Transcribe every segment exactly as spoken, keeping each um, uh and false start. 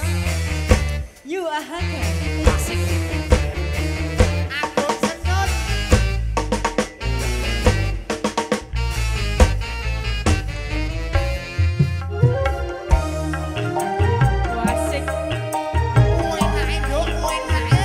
You Ahaka. Asik. Aku senut. Wasik. Uenake, Nduk, uenake.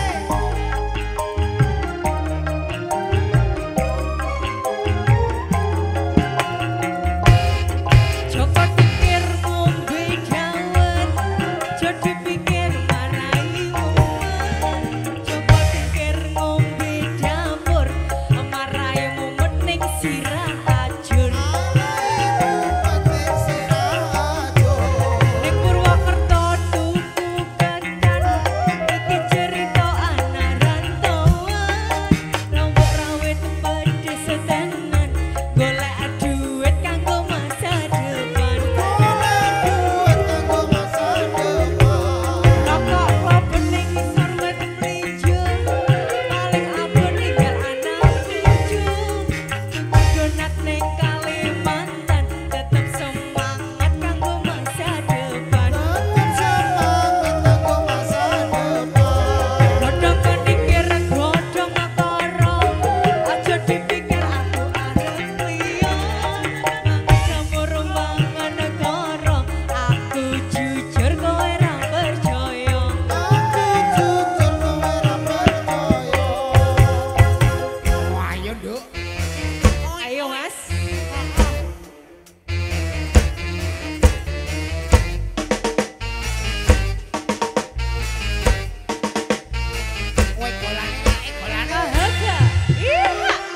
Joko pikir ngombe dawet, jadi pikir marai mumet. Joko pikir ngombe dapur, marai mumet ning sirah ajur. Ning Purwokerto tuku ketan, iki cerita anak rantauan. Lombok rawit pedes tenan, golek duit kanggo masa depan. Rokok kloben ning isor wit mlijo, paling abot ninggal anak cucu. Donat ning Kalimantan, tetep semangat kanggo masa depan. Godhong kenikir godhong karo, aja dipikir aku arep liya. Jamur mangan karo, aku jujur kowe ra percaya. Ayo, Nduk. Ayo Mas. Kowe golane lek golane. Ahaka. Iya.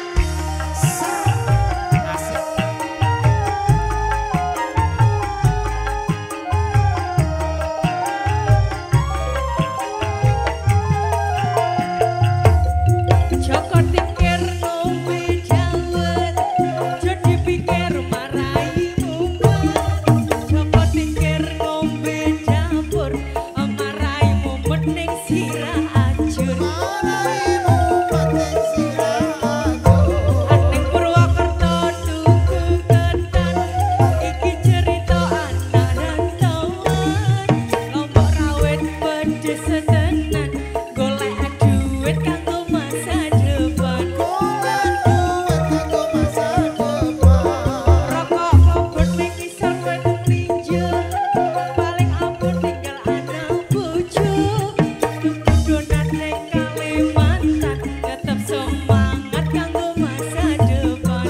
Asik. Joko pikir ngombe dawet, jadi pikir marai mumet. Joko pikir ngombe dapur, marai mumet ning sirah ajur. Ning Purwokerto tuku ketan, iki cerita anak rantauan. Lombok rawit pedes tenan, golek duit kanggo masa depan. Rokok kloben ning isor wit mlijo, paling abot ninggal anak bojo. Donat ning Kalimantan, tetep semangat kanggo masa depan.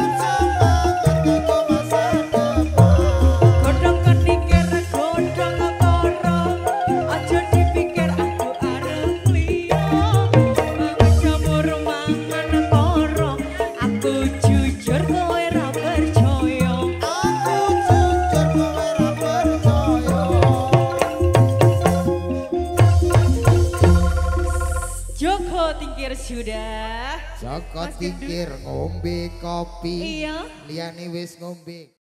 Godhong kenikir godhong karo, aja dipikir aku arep liya. Mangan jamur mangan karo, aku jujur kowe ra percaya. Joko tingkir sudah. Joko Mas Gendut. tingkir ngombe kopi. Iya. Liyane wis ngombe.